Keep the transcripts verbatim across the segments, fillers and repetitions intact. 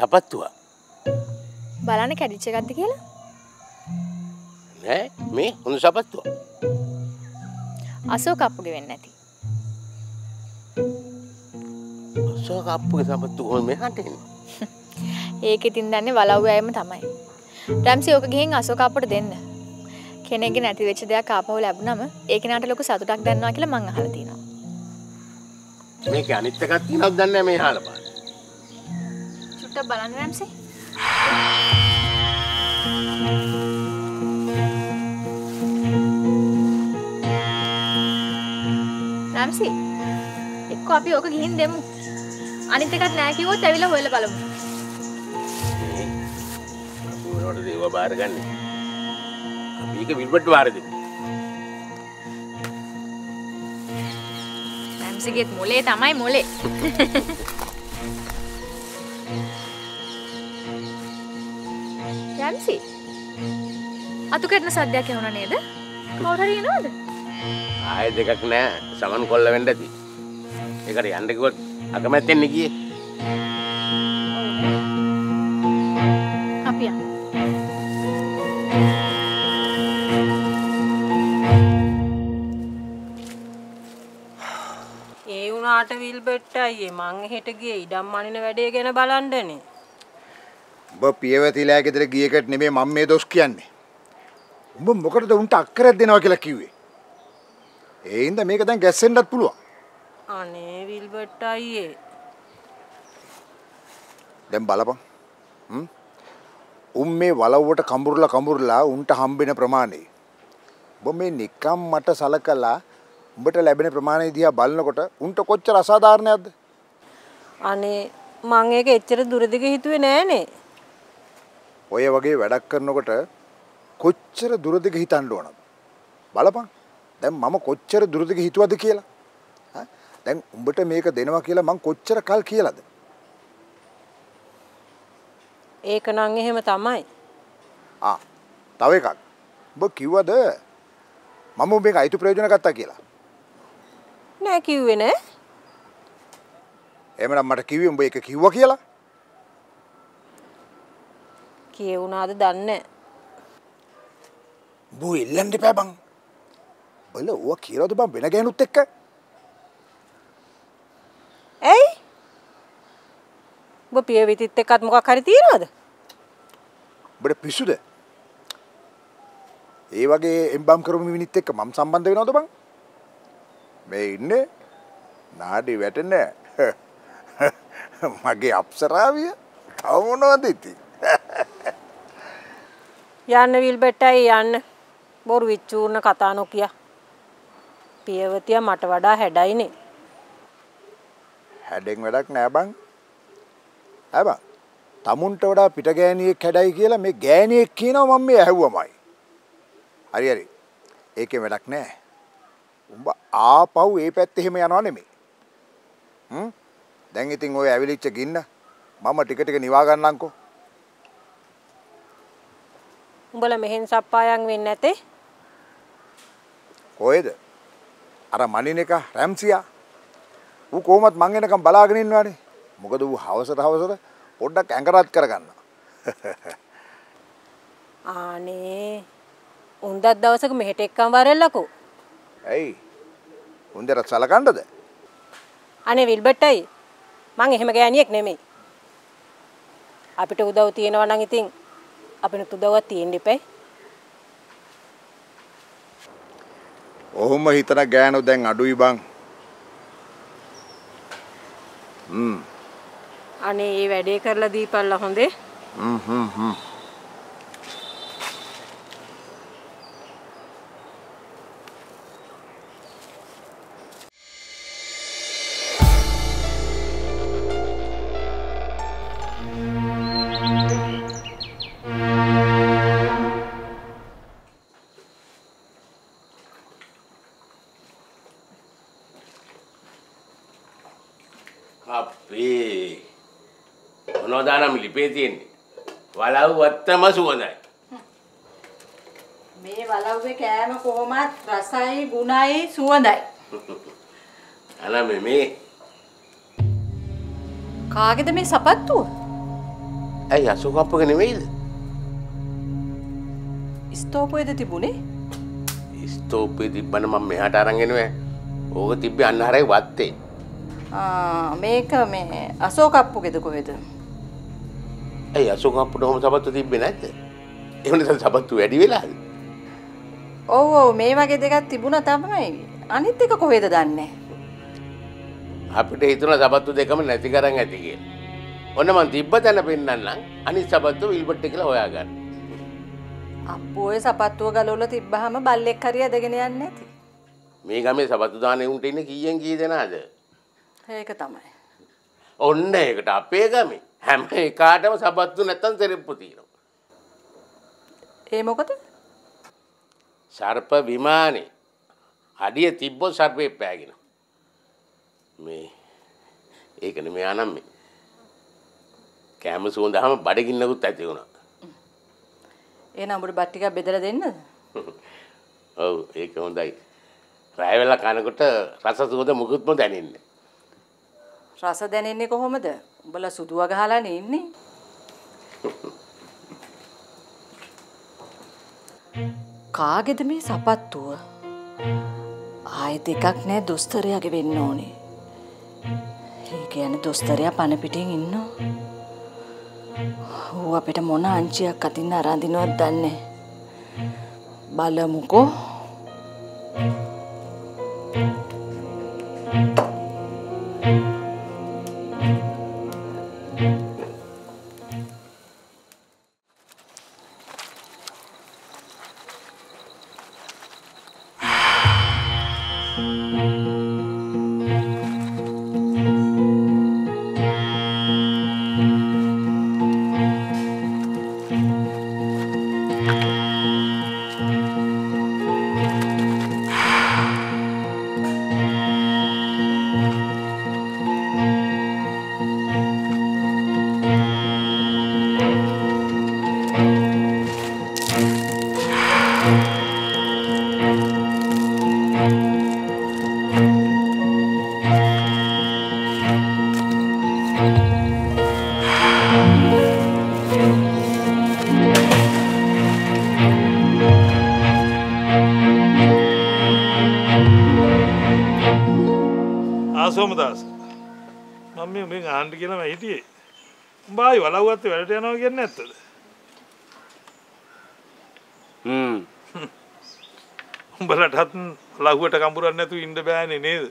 සපත්තුව. බලන්න කැඩිච්ච එකක්ද කියලා? නෑ මේ හොඳ සපත්තුව. අශෝක අප්පුගේ වෙන්නේ නැති. අශෝක අප්පුගේ සපත්තුව කොහොමද මෙහාට එන්නේ? ඒක ඉතින් දන්නේ වලව්ව ඇයම තමයි. රැම්සි ඕක ගිහින් අශෝක අප්පුට දෙන්න. කෙනෙක්ගේ නැති වෙච්ච දෙයක් ආපහු ලැබුණම ඒ කෙනාට ලොකු සතුටක් දැනෙනවා කියලා මං අහලා තියෙනවා. මේකේ අනිත් එකක් තියෙනවද දන්නේ නැහැ මේ හාල පාන. චුට්ටක් බලන්න රැම්සි. රැම්සි එක්ක අපි ඕක ගිහින් දෙමු. අනිත් එකක් නෑ කිව්වොත් ඇවිල්ලා හොයලා බලමු. මොනවටද ඒව බාරගන්නේ? අපි එක විල්බට් වාර දෙමු. රැම්සිගෙත් මොලේ තමයි මොලේ. රැම්සි අතු කරන සද්දයක් ඇහුණා නේද? කවුරු හරි එනවද? ආයෙ දෙකක් නෑ සමන් කොල්ල වෙන්න ඇති. ඒකට යන්න කිව්වොත් අකමැත්තෙන් නේ ගියේ. අපි යමු. ඒ වුණාට විල්බට් අයියේ මං එහෙට ගියේ ඉඩම් මනින වැඩේ ගැන බලන්නනේ. ඔබ පියවතිලා ගෙදර ගිය එකට නෙමෙයි මම මේ දොස් කියන්නේ. උඹ මොකටද උන්ට අක්කරයක් දෙනවා කියලා කිව්වේ? ඒ හින්දා මේක දැන් ගැස්සෙන්නත් පුළුවන්. අනේ විල්බට් අයියේ. දැන් බලපන්. හ්ම්. උන් මේ වලව්වට කඹුරුලා කඹුරුලා උන්ට හම්බෙන ප්‍රමාණය. ඔබ මේ නිකම් මට සලකලා උඹට ලැබෙන ප්‍රමාණය දිහා බලනකොට උන්ට කොච්චර අසාධාරණයක්ද? අනේ මං ඒක එච්චර දුරදිග හිතුවේ නෑනේ. ඔය වගේ වැඩක් කරනකොට කොච්චර දුරදිග හිතන්න ඕනද? බලපන්. දැන් මම කොච්චර දුරදිග හිතුවද කියලා. හා දැන් උඹට මේක දෙනවා කියලා මං කොච්චර කල් කියලාද? ඒක නම් එහෙම තමයි. ආ තව එකක්. ඔබ කිව්වද මම මේක අයිතු ප්‍රයෝජන ගත්තා කියලා? නෑ කිව්වේ නෑ. එහෙමනම් මට කිව්වේ උඹ ඒක කිව්වා කියලා? කියුණාද දන්නේ නෑ. බෝ ඉල්ලන්න එපා බං. බල ඕවා කියලාද බං වෙන ගෑනුත් එක්ක? ඇයි? ඔබ පියවිතිත් එක්කත් මොකක් හරි තියනවද? ඔබට පිස්සුද? ඒ වගේ එම්බම් කරමු මිනිත් එක්ක මම සම්බන්ධ වෙනවද බං? මේ ඉන්නේ නාඩි වැටෙන්නේ මගේ අප්සරාවිය කවුනොද ඉතින්? යන්න විල්බට්ටයි යන්න. බොරු විච්චූර්ණ කතා නොකිය. පියවතිය මට වඩා හැඩයිනේ. හැඩෙන් වැඩක් නෑ බං. ඈ බං. තමුන්ට වඩා පිට ගෑණියෙක් හැඩයි කියලා මේ ගෑණියෙක් කියනවා මම මේ ඇහුවමයි. හරි හරි. ඒකේ වැඩක් නෑ. උඹ ආපහු ඒ පැත්තේ එහෙම යනවා නෙමෙයි. හ්ම්. දැන් ඉතින් ඔය ඇවිලිච්ච ගින්න මම ටික ටික නිවා ගන්නම්කෝ. උඹලා මෙහෙන් සප්පායන් වෙන්නේ නැතේ? කොහෙද? අර මනින එක රැම්සියා. ඌ කොහොමත් මං එනකම් බලාගෙන ඉන්නවානේ. මොකද ඌ හවසට හවසට පොඩ්ඩක් ඇඟරත් කරගන්නවා. ආනේ උන්දත් දවසක මෙහෙට එක්කම් වරෙල්ලකෝ. ඇයි? උන්දට සලකන්නද? අනේ විල්බට්ටයි මං එහෙම ගෑණියෙක් නෙමෙයි. අපිට උදව් තියෙනවා නම් ඉතින් අපිට උදව්වක් තියෙන්න ඉපැයි. ඔහොම හිතන ගෑනු දැන් අඩුයි බං. හ්ම්. අනේ මේ වැඩේ කරලා දීපල්ලා හොඳේ. හ්ම් හ්ම් හ්ම්. අපේ මොනවදානම් ලිපේ තියෙන්නේ වලව් වත්තම සුවඳයි. මේ වලව්වේ කෑම කොහොමත් රසයි ගුණයි සුවඳයි. අනම මේ කාගේද මේ සපත්තුව? ඇයි අසෝකප්පක නෙවෙයිද? ස්තෝපයේද තිබුණේ? ස්තෝපේ තිබ්බන මම මෙහාට අරන් එනවා. ඕක තිබ්බේ අන්නහරේ වත්තේ. ආ මේක මේ අශෝකප්පුගේද කොහෙද? ඇයි අසෝකප්පුට ඔහොම සබත්තු තිබ්බේ නැද්ද? ඒ නිසා සබත්තු වැඩි වෙලාද? ඔව් ඔව් මේ වගේ දෙකක් තිබුණා තමයි. අනිත් එක කොහෙද දන්නේ? අපිට හිතුණා සබත්තු දෙකම නැති කරන් ඇති කියලා. ඔන්න මං තිබ්බ තැන පෙන්නන්නම් අනිත් සබත්තු විල්බට් කියලා හොයාගන්න. අප්පු ඔය සපත්තුව ගලවලා තිබ්බහම බල්ලෙක් හරි ඇදගෙන යන්නේ නැති. මේ ගමේ සබත්තු දාන්නේ උන්ට ඉන්නේ කීයෙන් කී දෙනාද? ඒක තමයි. ඔන්න ඒකට අපේ ගමේ හැම එකාටම සබත්තු නැත්තම් සෙරෙප්පු තියෙනවා. ඒ මොකද? සර්ප විමානේ අඩිය තිබ්බොත් සර්පේ පෑගෙන. මේ ඒක නෙමෙයි ආනම් මේ කැම සුවඳහම බඩගින්නකුත් ඇති වුණා. එහෙනම් උඹට බත් ටිකක් බෙදලා දෙන්නද? ඔව් ඒක හොඳයි. රාය වෙලා කනකොට රස සුවඳ මුකුත්ම දැනෙන්නේ. රස දැනෙන්නේ කොහොමද? උඹලා සුදුව ගහලානේ ඉන්නේ. කාගේද මේ සපත්තුව? ආයෙ දෙකක් නෑ දොස්තරයාගේ වෙන්න ඕනේ. ඒ කියන්නේ දොස්තරයා පන පිටින් ඉන්නවා. ඌ අපිට මොන අංචියක් අතින් අරන් දිනවද දන්නේ. බලමුකෝ. සෝමදාස මම මේ මෙන් ආන්න කියලා මම හිටියේ. උඹ ආයි වලව්වත් වැඩට යනවා කියන්නේ නැත්තද? හ්ම්. උඹලටත් ලහුවට කඹරන්න නැතුව ඉන්න බෑනේ නේද?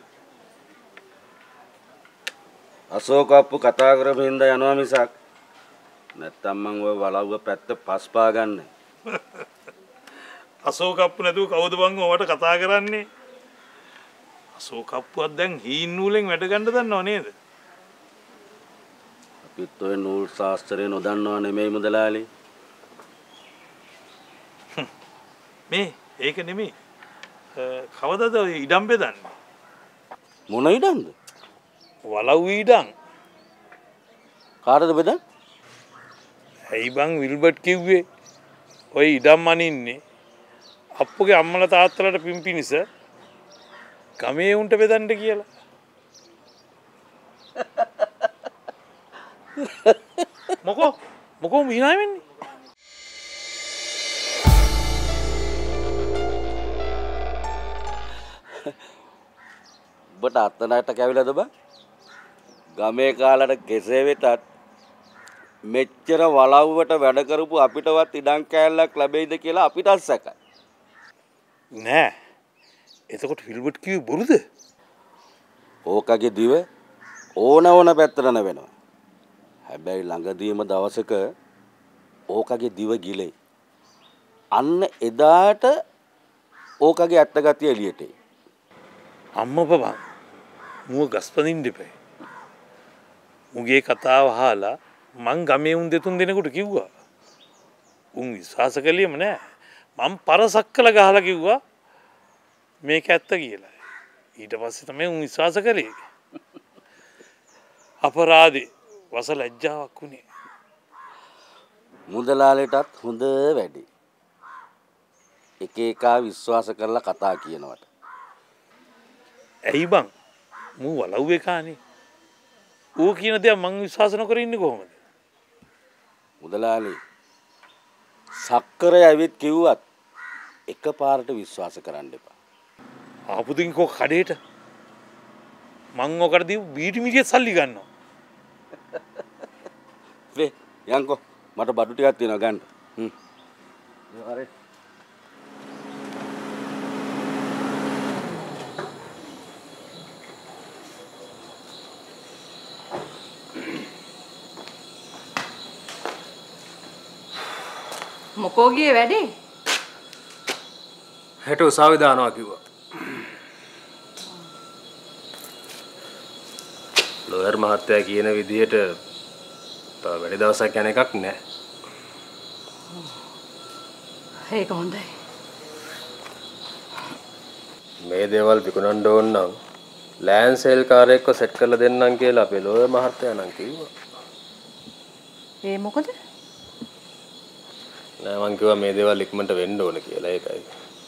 අශෝකප්පු කතා කරපු හින්දා යනවා මිසක් නැත්තම් මං ඔය වලව්ව පැත්ත පස්පා ගන්න. අශෝකප්පු නැතුව කවුද බං ඔවට කතා කරන්නේ? අශෝකප්පුවත් දැන් හීන් නූලෙන් වැඩ ගන්න දන්නව නේද? අපිත් ඔය නූල් ශාස්ත්‍රය නොදන්නව නෙමෙයි මුදලාලි. මේ ඒක නෙමෙයි. කවදද ඔය ඉඩම් බෙදන්නේ? මොන ඉඩම්ද? වලව් ඉඩම්. කාටද බෙදන්නේ? ඇයි බං විල්බර්ට් කිව්වේ ඔය ඉඩම් අනින්නේ අප්පුගේ අම්මලා තාත්තලාට පිම්පිනිස ගමේ උන්ට බෙදන්න කියලා. මොකෝ මොකෝ මිනා වෙන්නේ? ඔබට අත්තනට කැවිලාද බං? ගමේ කාලට කෙසේ වෙතත් මෙච්චර වලව්වට වැඩ කරපු අපිටවත් ඉඩම් කෑල්ලක් ලැබෙයිද කියලා අපිටත් සැකයි. නෑ. එතකොට විල්බර්ට් කිව්වේ බොරුද? ඕකගේ දිව ඕන ඕන පැත්තට නැවෙනවා. හැබැයි ළඟදීම දවසක ඕකගේ දිව ගිලෙයි. අන්න එදාට ඕකගේ ඇත්ත ගතිය එළියට එයි. අම්මා බබා මුව ගස්පදින්න දෙපේ. මුගේ කතාව අහලා මං ගමේ උන් දෙතුන් දෙනෙකුට කිව්වා. උන් විශ්වාස කළේම නෑ. මං පරසක් කළ ගහලා කිව්වා මේක ඇත්ත කියලා. ඊට පස්සේ තමයි උන් විශ්වාස කරේ. අපරාධේ වස ලැජ්ජාවක් වුණේ. මුදලාලටත් හොඳ වැඩි. එක එකා විශ්වාස කරලා කතා කියනවට. ඇයි බං? මූ වලව් එකානේ. ඌ කියන දේ මං විශ්වාස නොකර ඉන්නේ කොහොමද? මුදලාලි සක්කරය ඇවිත් කිව්වත් එකපාරට විශ්වාස කරන්න එපා. ආපුදින් කෝ කඩේට මං ඔකට දීපු බීටි මිටිය සල්ලි ගන්නවා. වේ යන්කෝ මට බඩු ටිකක් තියෙනවා ගන්න. හ්ම්. හරි. මොකෝ ගියේ වැඩේ? හෙට උසාවි දානවා කිව්වා. ලෝයර් මහත්තයා කියන විදිහට තව වැඩි දවසක් යන එකක් නෑ. ඒක හොඳයි. මේ දේවල් විකුණන්න ඕන නම් ලෑන්ඩ් සේල් කාර්යයක්ව සෙට් කරලා දෙන්නම් කියලා අපේ ලෝයර් මහත්තයා නම් කිව්වා. ඒ මොකද? නෑ මං කිව්වා මේ දේවල් ඉක්මනට වෙන්න ඕන කියලා ඒකයි.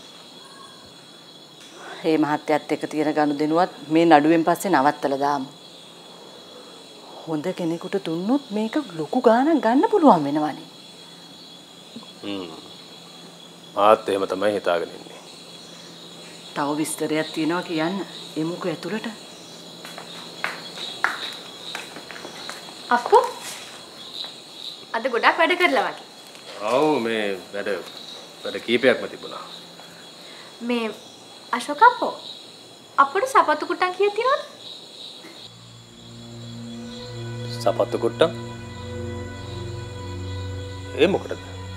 මේ මහත්තයත් එක්ක තියෙන ගනුදෙනුවත් මේ නඩුවෙන් පස්සේ නවත්තලා දාමු. හොඳ කෙනෙකුට දුන්නොත් මේක ලොකු ගාණක් ගන්න පුළුවන් වෙනවනේ. හ්ම්. ආත් එහෙම තමයි හිතාගෙන ඉන්නේ. තව විස්තරයක් තියෙනවා කියන්න. එමුකෝ ඇතුළට. අප්පු අද ගොඩක් වැඩ කරලා වගේ. ඔව් මේ වැඩ වැඩ කීපයක්ම තිබුණා. මේ අශෝක අප්පෝ අප්පුට සපත්තු කුට්ටම් කීයක් තියෙනවද? සපත්තු කුට්ටම්? ඒ මොකටද?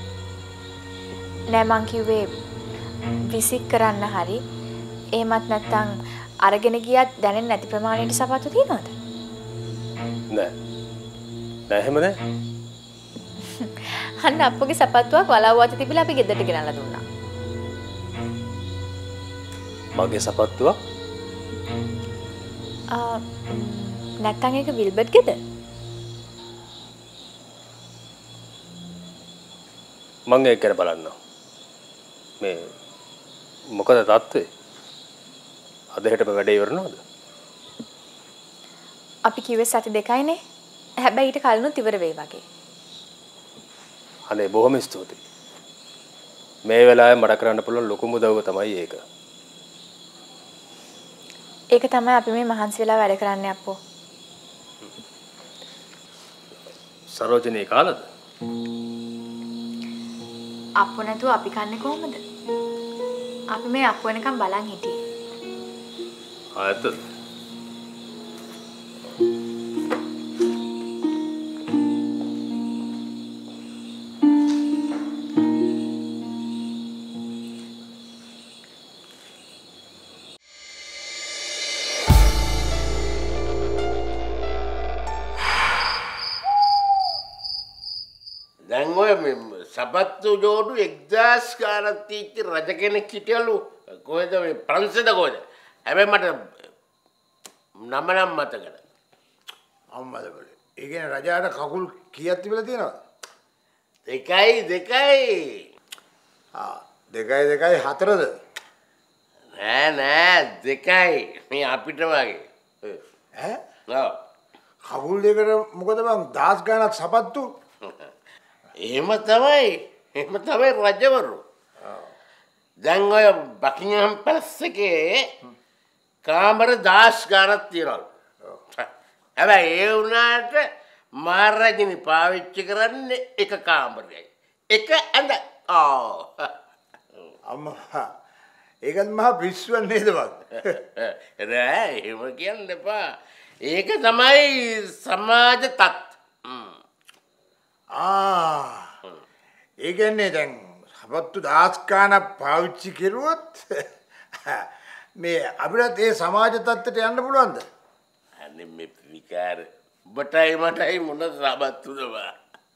නෑ මං කිව්වේ විසික් කරන්න හරි එහෙමත් නැත්නම් අරගෙන ගියත් දැනෙන්නේ නැති ප්‍රමාණයට සපත්තු තියෙනවද? නෑ. නෑ එහෙම නෑ. අන්න අප්පුගේ සපත්තුවක් වලව්ව අත තිබිලා අපි ගෙදරට ගෙනල්ලා දුන්නා. මගේ සපත්තුවක්? ආ නැත්නම් ඒක විල්බර්ට් ගෙදර? මං ඒක ගැන බලන්න. මේ මොකද තත්ත්වේ? අද හෙටම වැඩේ ඉවරනවද? අපි කිව්වේ සති දෙකයිනේ. හැබැයි ඊට කලිනුත් ඉවර වෙයි වගේ. අනේ බොහොම ස්තුතියි. මේ වෙලාවේ මට කරන්න පුළුවන් ලොකුම උදව්ව තමයි ඒක. ඒක තමයි අපි මේ මහන්සි වෙලා වැඩ කරන්නේ අප්පෝ. සරෝජිනී කාලද? අප්පෝ නැතුව අපි කන්නේ කොහොමද? අපි මේ අප්පෝ වෙනකම් බලන් හිටියේ. ආයත දැන් ඔය සපත්තු ජෝඩු එක්දාස් ගානක් තීච්ච රජ කෙනෙක් හිටියලු කොහෙද මේ ප්‍රංශද කොහෙද? හැබැයි මට නම නම් මතක නැහැ. අම්මද බල. ඒ කියන්නේ රජාට කකුල් කීයක් තිබිලා තියෙනවද? දෙකයි දෙකයි. ආ දෙකයි දෙකයි හතරද? නෑ නෑ දෙකයි. මේ අපිට වගේ. ඈ? ඔව්. කකුල් දෙකට මොකද බං දහස් ගානක් සපත්තු? එහෙම තමයි. එහෙම තමයි රජවරු. දැන් ඔය බකින්හම් පැලස් එකේ කාමර දහස් ගානක් තියෙනවලු. හැබැයි ඒ වුණාට මහරජිනි පාවිච්චි කරන්නේ එක කාමරයයි. එක ඇඳ. ආ. අම්මා ඒකත් මහා පිස්සුවක් නේද බං? නෑ එහෙම කියන්න එපා. ඒක තමයි සමාජ තත්. ආ ඒ කියන්නේ දැන් සපත්තු දහස් ගානක් පාවිච්චි කරුවොත් මේ අපිට ඒ සමාජ තත්ත්වයට යන්න පුළුවන්ද? අනේ මේ විකාර ඔබටයි මටයි මොන සබත්තුද බා.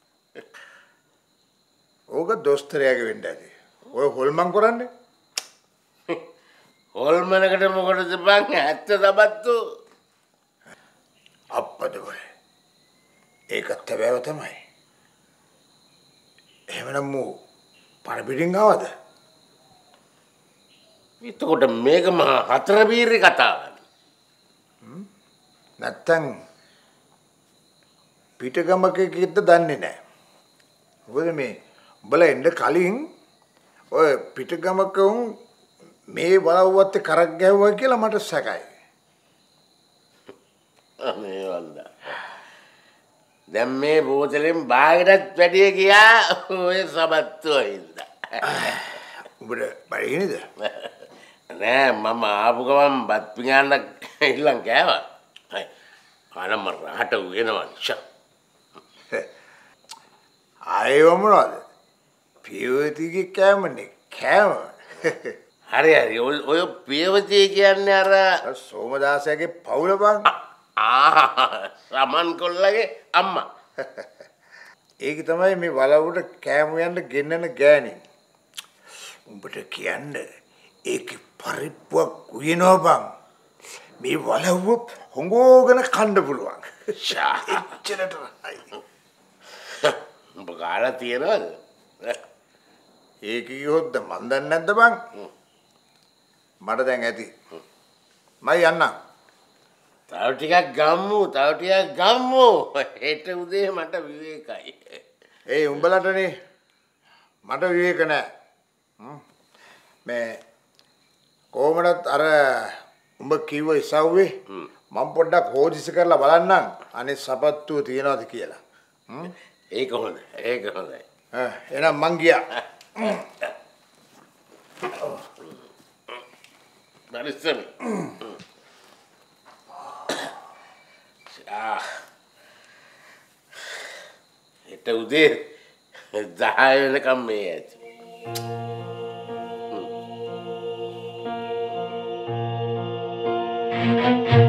ඕක දොස්තරයාගේ වෙන්න ඇති. ඔය හොල්මන් කරන්නේ? හොල්මනකට මොකටද බං ඇත්ත සබත්තු? අප්පද ඔය. ඒකත් හැබෑව තමයි. එහෙමනම් මූ පණ පිටින් ආවද? එතකොට මේක මහා හතර බීරි කතාවක්. නැත්තම් පිටගමක කිද්ද දන්නේ නැහැ. මොකද මේ උඹලා එන්න කලින් ඔය පිටගමක උන් මේ බලවුවත් කරක් ගැහුවා කියලා මට සැකයි. අනේ වන්දා. දැන් මේ බෝතලෙන් බාගෙටත් වැඩිය ගියා ඔය සබත්තුව හින්දා. උඹට බඩේ නේද? නෑ මම ආපු ගමන් බත් පිඟානක් ඉල්ලන් කෑවා. අය අනම රහට වෙනවා ෂා. ආයෙ මොනවද? පියවතිගේ කෑමනේ කෑම. හරි හරි ඔය පියවතිය කියන්නේ අර සෝමදාසයාගේ පවුල බං. ආ රමන් කොල්ලගේ අම්මා. ඒක තමයි මේ වලවුට කෑම යන්න ගෙන්නන ගෑණි. උඹට කියන්න ඒකේ පරිප්පුවක් උයනවා බං. මේ වලව්ව හොඟෝගෙන කන්න පුළුවන්. ෂා එච්චරට රහයි. උඹ කාලා තියනවද? ඒක කිව්වොත් මන් දන්නේ නැද්ද බං? මට දැන් ඇති. මම යන්නම්. තව ටිකක් ගම්මු තව ටිකක් ගම්මු. හෙට උදේ මට විවේකයි. ඒ උඹලටනේ මට විවේක නැහැ. මේ කොහමදත් අර උඹ කිව්ව ඉසව්වේ මම පොඩ්ඩක් හොදිසි කරලා බලන්නම් අනේ සපත්තුව තියනවාද කියලා. ඒක හොඳයි. ඒක හොඳයි. එහෙනම් මං ගියා. බරිස්සම. ආ. හෙට උදේ දහය වෙනකම් මේ ඇති. Thank you.